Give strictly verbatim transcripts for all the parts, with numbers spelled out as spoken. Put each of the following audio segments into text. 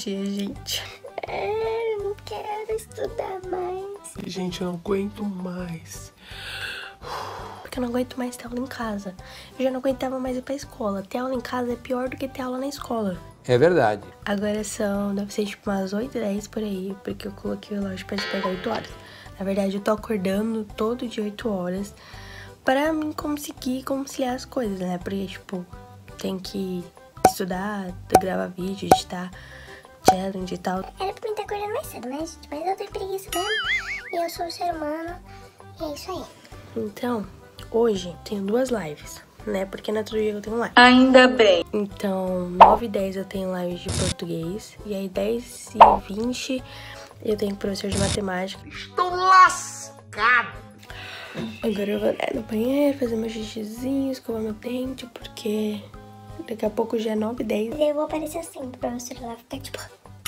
dia, gente. É, eu não quero estudar mais. Gente, eu não aguento mais. Porque eu não aguento mais ter aula em casa. Eu já não aguentava mais ir pra escola. Ter aula em casa é pior do que ter aula na escola. É verdade. Agora são, deve ser tipo umas oito, dez por aí, porque eu coloquei o relógio pra despertar oito horas. Na verdade, eu tô acordando todo dia oito horas pra mim conseguir conciliar as coisas, né? Porque, tipo, tem que estudar, gravar vídeo, editar, challenge e tal. Era pra mim estar acordando mais cedo, né, gente? Mas eu tenho preguiça mesmo. E eu sou um ser humano. E é isso aí. Então, hoje tenho duas lives, né? Porque no outro dia eu tenho live. Ainda bem. Então, nove e dez eu tenho live de português. E aí, dez e vinte eu tenho professor de matemática. Estou lascado. Agora eu vou né, no banheiro, fazer meu xixizinho, escovar meu dente, porque daqui a pouco já é nove e dez. Eu vou aparecer assim pra meu celular ficar tipo...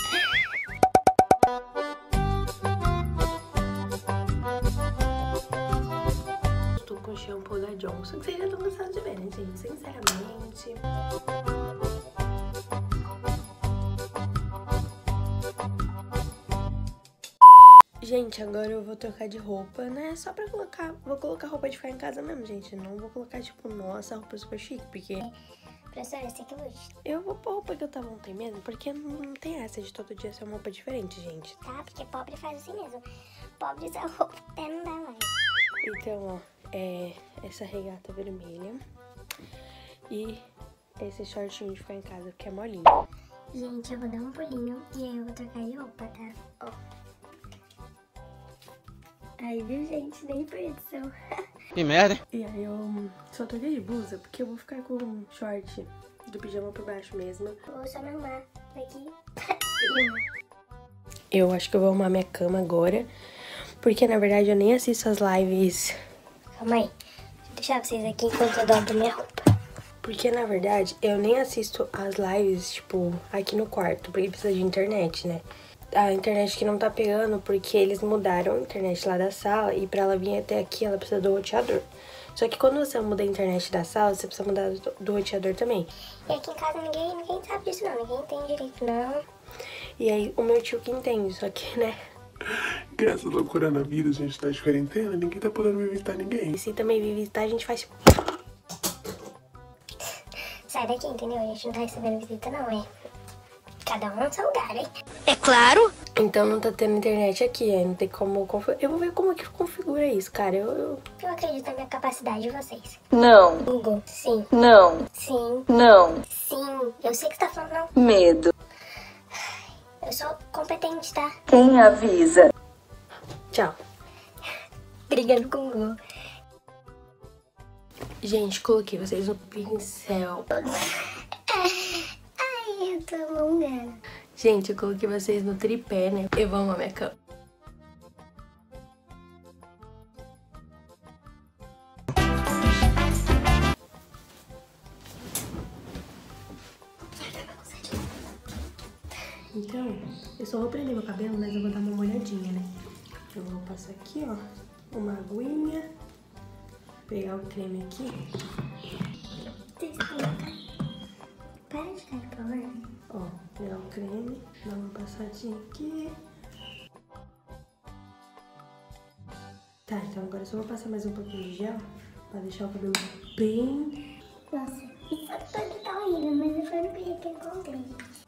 Estou com o shampoo da Johnson, que vocês já estão cansados de ver, né, gente? Sinceramente. Gente, agora eu vou trocar de roupa, né? Só pra colocar... Vou colocar roupa de ficar em casa mesmo, gente. Não vou colocar, tipo, nossa, roupa super chique, porque... Professora, eu sei que eu vou... Eu vou pôr roupa que eu tava ontem mesmo, porque não tem essa de todo dia ser uma roupa diferente, gente. Tá, porque pobre faz assim mesmo. Pobre usa roupa até não dá mais. Então, ó, é essa regata vermelha e esse shortinho de ficar em casa, que é molinho. Gente, eu vou dar um pulinho e aí eu vou trocar de roupa, tá? Ó. Aí, viu, gente? Nem foi edição. Que merda. E aí eu só troquei de blusa, porque eu vou ficar com um short do pijama por baixo mesmo. Vou só me arrumar daqui. Eu acho que eu vou arrumar minha cama agora, porque na verdade eu nem assisto as lives. Calma aí. Deixa eu deixar vocês aqui enquanto eu dobro minha roupa. Porque na verdade eu nem assisto as lives, tipo, aqui no quarto, porque precisa de internet, né? A internet que não tá pegando porque eles mudaram a internet lá da sala e pra ela vir até aqui ela precisa do roteador. Só que quando você muda a internet da sala, você precisa mudar do, do roteador também. E aqui em casa ninguém, ninguém sabe disso não, ninguém tem direito não. E aí o meu tio que entende, só que, né? Graças ao coronavírus, a gente tá de quarentena, ninguém tá podendo visitar ninguém. E se também vir visitar, a gente faz... Sai daqui, entendeu? A gente não tá recebendo visita não, é. Cada um no seu lugar, hein? É claro. Então não tá tendo internet aqui, aí não tem como configurar. Eu vou ver como é que configura isso, cara. Eu, eu... Eu acredito na minha capacidade de vocês. Não. Google, sim. Não. Sim. Não. Sim. Eu sei que você tá falando não. Medo. Eu sou competente, tá? Quem avisa? Tchau. Brigando com o Google. Gente, coloquei vocês no pincel. Ai, eu tô alongando. Gente, eu coloquei vocês no tripé, né? Eu vou arrumar minha cama. Então, eu só vou prender meu cabelo, mas eu vou dar uma molhadinha, né? Eu vou passar aqui, ó, uma aguinha. Pegar o creme aqui. Para de cair, por favor. Ó, pegar o creme, dar uma passadinha aqui. Tá, então agora eu só vou passar mais um pouquinho de gel pra deixar o cabelo bem... Nossa, isso tudo tá horrível, mas foi no que eu encontrei.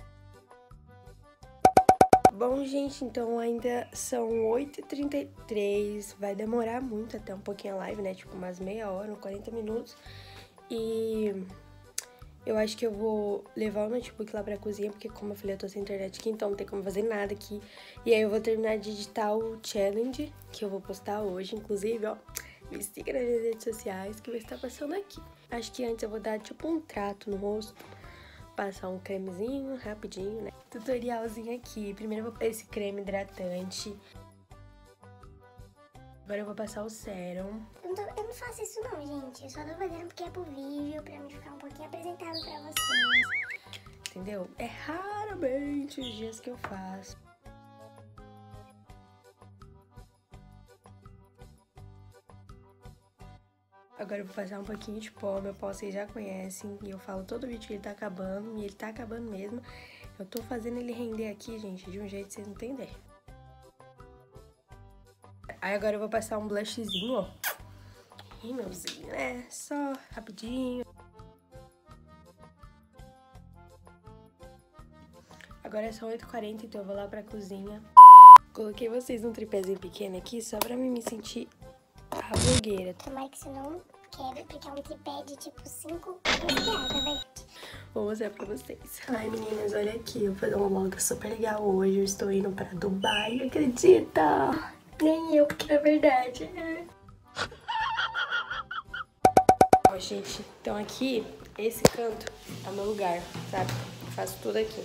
Bom, gente, então ainda são oito e trinta e três, vai demorar muito até um pouquinho a live, né, tipo umas meia hora, quarenta minutos, e eu acho que eu vou levar o notebook lá pra cozinha, porque como eu falei, eu tô sem internet aqui, então não tem como fazer nada aqui, e aí eu vou terminar de editar o challenge, que eu vou postar hoje, inclusive, ó, me siga nas minhas redes sociais, que vai estar passando aqui. Acho que antes eu vou dar tipo um trato no rosto, passar um cremezinho rapidinho, né? Tutorialzinho aqui. Primeiro eu vou esse creme hidratante. Agora eu vou passar o sérum. Eu não, tô, eu não faço isso não, gente. Eu só tô fazendo porque é pro vídeo, pra me ficar um pouquinho apresentável pra vocês. Entendeu? É raramente os dias que eu faço. Agora eu vou passar um pouquinho de pó, meu pó vocês já conhecem, e eu falo todo vídeo que ele tá acabando, e ele tá acabando mesmo. Eu Eu tô fazendo ele render aqui, gente, de um jeito que vocês não têm ideia. Aí agora eu vou passar um blushzinho, ó. Rímelzinho, né? Só rapidinho. Agora são oito e quarenta, então eu vou lá pra cozinha. Coloquei vocês num tripézinho pequeno aqui, só pra mim me sentir a blogueira. Tomara que isso não quebre, porque é um tripé de tipo cinco reais, na verdade. Vou mostrar pra vocês. Ai, meninas, olha aqui. Eu vou fazer um vlog super legal hoje. Eu estou indo pra Dubai, acredita? Nem eu, porque é verdade. Ó, gente, então aqui, esse canto é o meu lugar, sabe? Eu faço tudo aqui.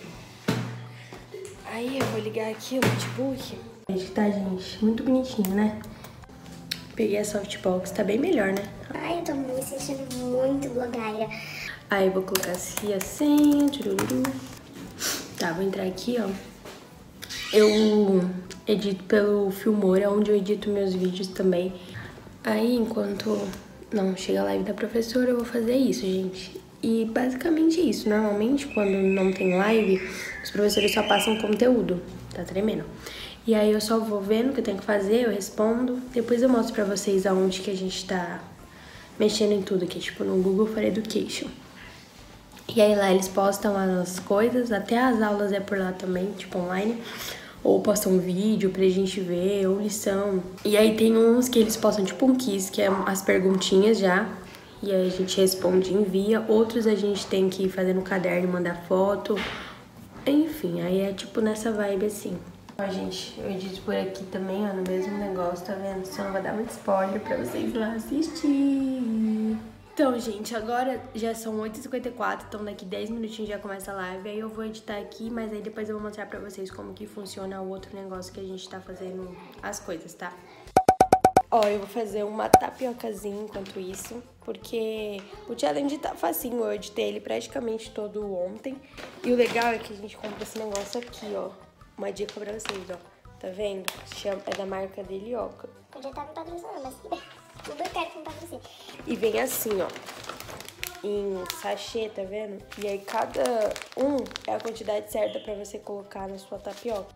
Aí eu vou ligar aqui o notebook. Gente, tá, gente? Muito bonitinho, né? Peguei a softbox, tá bem melhor, né? Ai, eu tô me sentindo muito blogueira. Aí eu vou colocar assim a senha, tchururu. Tá, vou entrar aqui, ó. Eu edito pelo Filmora, onde eu edito meus vídeos também. Aí, enquanto não chega a live da professora, eu vou fazer isso, gente. E basicamente isso. Normalmente, quando não tem live, os professores só passam conteúdo. Tá tremendo. E aí eu só vou vendo o que eu tenho que fazer, eu respondo. Depois eu mostro pra vocês aonde que a gente tá mexendo em tudo aqui, tipo no Google for Education. E aí lá eles postam as coisas, até as aulas é por lá também, tipo online. Ou postam vídeo pra gente ver, ou lição. E aí tem uns que eles postam tipo um quiz, que é as perguntinhas já. E aí a gente responde e envia. Outros a gente tem que fazer no caderno e mandar foto. Enfim, aí é tipo nessa vibe assim. Ó, gente, eu edito por aqui também, ó, no mesmo negócio, tá vendo? Só não vou dar muito spoiler pra vocês lá assistir. Então, gente, agora já são oito e cinquenta e quatro, então daqui dez minutinhos já começa a live. Aí eu vou editar aqui, mas aí depois eu vou mostrar pra vocês como que funciona o outro negócio que a gente tá fazendo as coisas, tá? Ó, eu vou fazer uma tapiocazinha enquanto isso, porque o challenge tá facinho, eu editei ele praticamente todo ontem. E o legal é que a gente compra esse negócio aqui, ó. Uma dica pra vocês, ó. Tá vendo? É da marca Delioca. Podia estar me patrocinando, mas tudo eu quero que me patrocine. E vem assim, ó. Em sachê, tá vendo? E aí cada um é a quantidade certa pra você colocar na sua tapioca.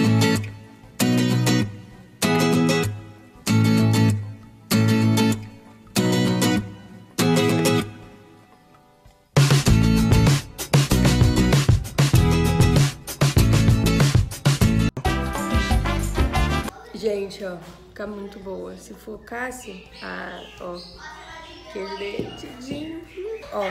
Gente, ó, fica muito boa. Se focasse, ah, ó, queijo derretidinho, ó.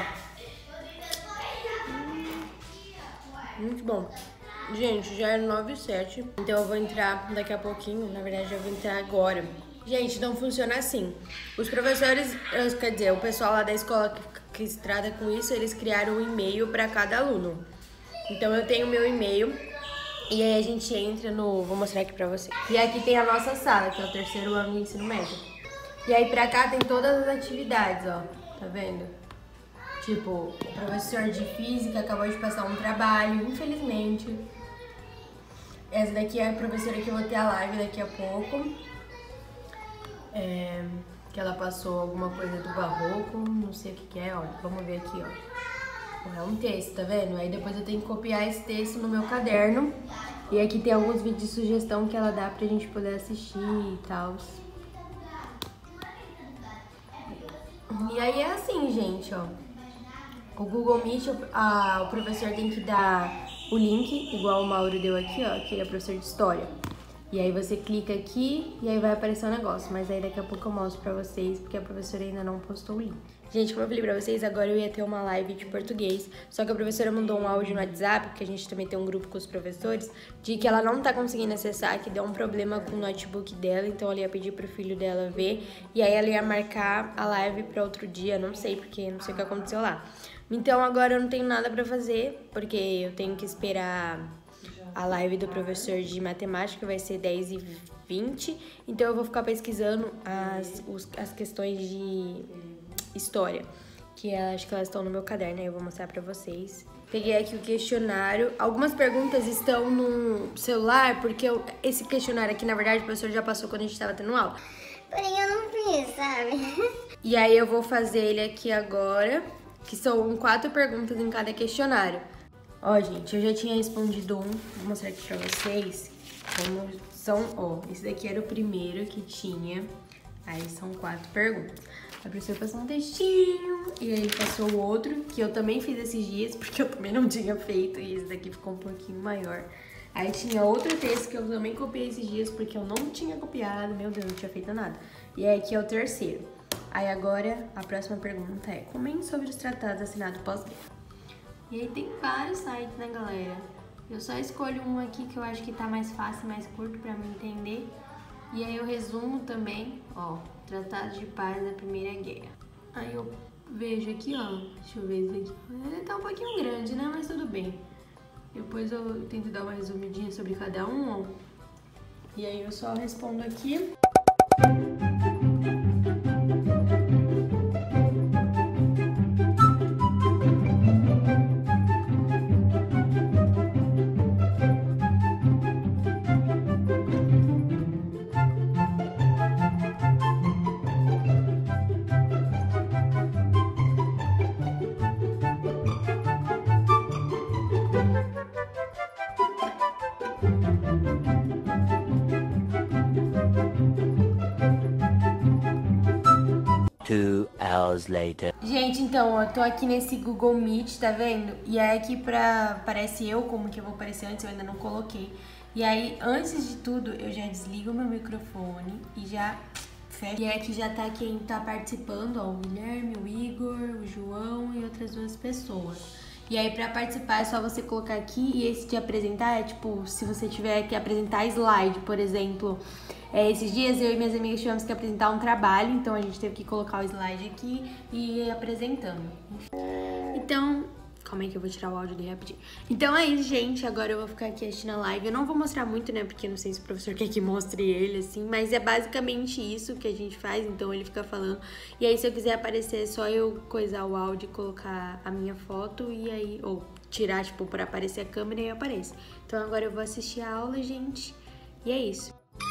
Hum, muito bom. Gente, já é nove e sete, então eu vou entrar daqui a pouquinho, na verdade eu vou entrar agora. Gente, não funciona assim. Os professores, quer dizer, o pessoal lá da escola que, que se trata com isso, eles criaram um e-mail para cada aluno. Então eu tenho meu e-mail. E aí a gente entra no... Vou mostrar aqui pra vocês. E aqui tem a nossa sala, que é o terceiro ano do ensino médio. E aí pra cá tem todas as atividades, ó. Tá vendo? Tipo, o professor de física acabou de passar um trabalho, infelizmente. Essa daqui é a professora que eu vou ter a live daqui a pouco. É... Que ela passou alguma coisa do barroco, não sei o que que é, ó. Vamos ver aqui, ó. É um texto, tá vendo? Aí depois eu tenho que copiar esse texto no meu caderno. E aqui tem alguns vídeos de sugestão que ela dá pra gente poder assistir e tal. E aí é assim, gente, ó. O Google Meet, a, o professor tem que dar o link, igual o Mauro deu aqui, ó, que ele é professor de história. E aí você clica aqui e aí vai aparecer o negócio. Mas aí daqui a pouco eu mostro pra vocês, porque a professora ainda não postou o link. Gente, como eu falei pra vocês, agora eu ia ter uma live de português. Só que a professora mandou um áudio no WhatsApp, porque a gente também tem um grupo com os professores, de que ela não tá conseguindo acessar, que deu um problema com o notebook dela. Então ela ia pedir pro filho dela ver. E aí ela ia marcar a live pra outro dia, não sei, porque não sei o que aconteceu lá. Então agora eu não tenho nada pra fazer, porque eu tenho que esperar... A live do professor de matemática vai ser dez e vinte, então eu vou ficar pesquisando as, os, as questões de história, que acho que elas estão no meu caderno, aí eu vou mostrar pra vocês. Peguei aqui o questionário, algumas perguntas estão no celular, porque eu, esse questionário aqui, na verdade, o professor já passou quando a gente tava tendo aula. Porém, eu não fiz, sabe? E aí eu vou fazer ele aqui agora, que são quatro perguntas em cada questionário. Ó, gente, eu já tinha respondido um, vou mostrar aqui pra vocês como são, ó, esse daqui era o primeiro que tinha, aí são quatro perguntas. A professora passou um textinho, e aí passou o outro, que eu também fiz esses dias, porque eu também não tinha feito, e esse daqui ficou um pouquinho maior. Aí tinha outro texto que eu também copiei esses dias, porque eu não tinha copiado, meu Deus, não tinha feito nada. E aí aqui é o terceiro. Aí agora, a próxima pergunta é, comente sobre os tratados assinados pós-guerra. E aí tem vários sites, né, galera? Eu só escolho um aqui que eu acho que tá mais fácil, mais curto pra mim entender. E aí eu resumo também, ó, Tratado de Paz da Primeira Guerra. Aí eu vejo aqui, ó, deixa eu ver isso aqui. Ele tá um pouquinho grande, né, mas tudo bem. Depois eu tento dar uma resumidinha sobre cada um, ó. E aí eu só respondo aqui. Two hours later. Gente, então, eu tô aqui nesse Google Meet, tá vendo? E aí aqui pra... parece eu, como que eu vou aparecer antes, eu ainda não coloquei. E aí, antes de tudo, eu já desligo o meu microfone e já fecho. E aí aqui já tá quem tá participando, ó, o Guilherme, o Igor, o João e outras duas pessoas. E aí pra participar é só você colocar aqui, e esse de apresentar é tipo, se você tiver que apresentar slide, por exemplo. É, esses dias eu e minhas amigas tivemos que apresentar um trabalho, então a gente teve que colocar o slide aqui e ir apresentando. Então, calma aí que eu vou tirar o áudio dele rapidinho. Então é isso, gente, agora eu vou ficar aqui assistindo a live. Eu não vou mostrar muito, né, porque eu não sei se o professor quer que mostre ele, assim, mas é basicamente isso que a gente faz, então ele fica falando. E aí se eu quiser aparecer é só eu coisar o áudio e colocar a minha foto e aí, ou tirar, tipo, pra aparecer a câmera e eu apareço. Então agora eu vou assistir a aula, gente, e é isso.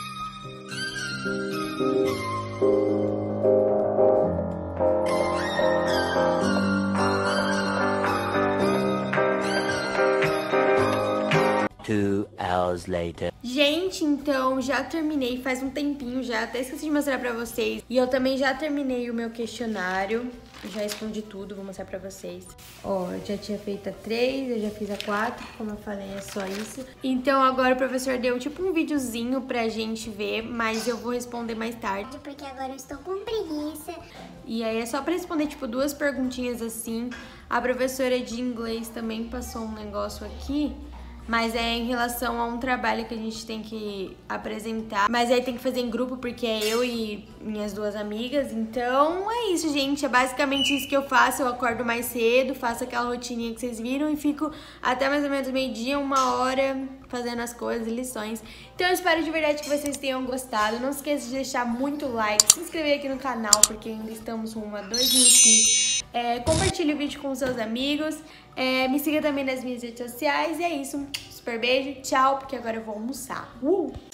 Two hours later. Gente, então já terminei faz um tempinho já, até esqueci de mostrar pra vocês. E eu também já terminei o meu questionário, já respondi tudo, vou mostrar pra vocês. Ó, eu já tinha feito a três, eu já fiz a quatro, como eu falei, é só isso. Então agora o professor deu tipo um videozinho pra gente ver, mas eu vou responder mais tarde. Porque agora eu estou com preguiça. E aí é só pra responder tipo duas perguntinhas assim. A professora de inglês também passou um negócio aqui, mas é em relação a um trabalho que a gente tem que apresentar. Mas aí tem que fazer em grupo, porque é eu e minhas duas amigas. Então é isso, gente. É basicamente isso que eu faço. Eu acordo mais cedo, faço aquela rotininha que vocês viram e fico até mais ou menos meio-dia, uma hora, fazendo as coisas, lições. Então eu espero de verdade que vocês tenham gostado. Não se esqueça de deixar muito like, se inscrever aqui no canal, porque ainda estamos rumo a dois mil inscritos. É, compartilhe o vídeo com seus amigos. É, me siga também nas minhas redes sociais. E é isso. Super beijo. Tchau, porque agora eu vou almoçar. Uh!